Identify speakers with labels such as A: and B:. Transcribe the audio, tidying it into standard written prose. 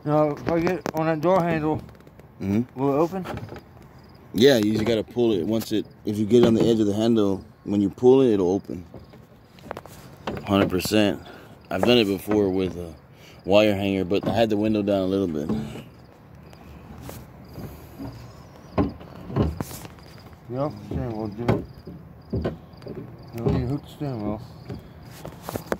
A: Now, if I get on that door handle, will it open?
B: Yeah, you just gotta pull it. If you get on the edge of the handle, when you pull it, it'll open. 100%. I've done it before with a wire hanger, but I had the window down a little bit.
A: Yep, steering wheel, Jimmy. You don't need to hook the steering wheel.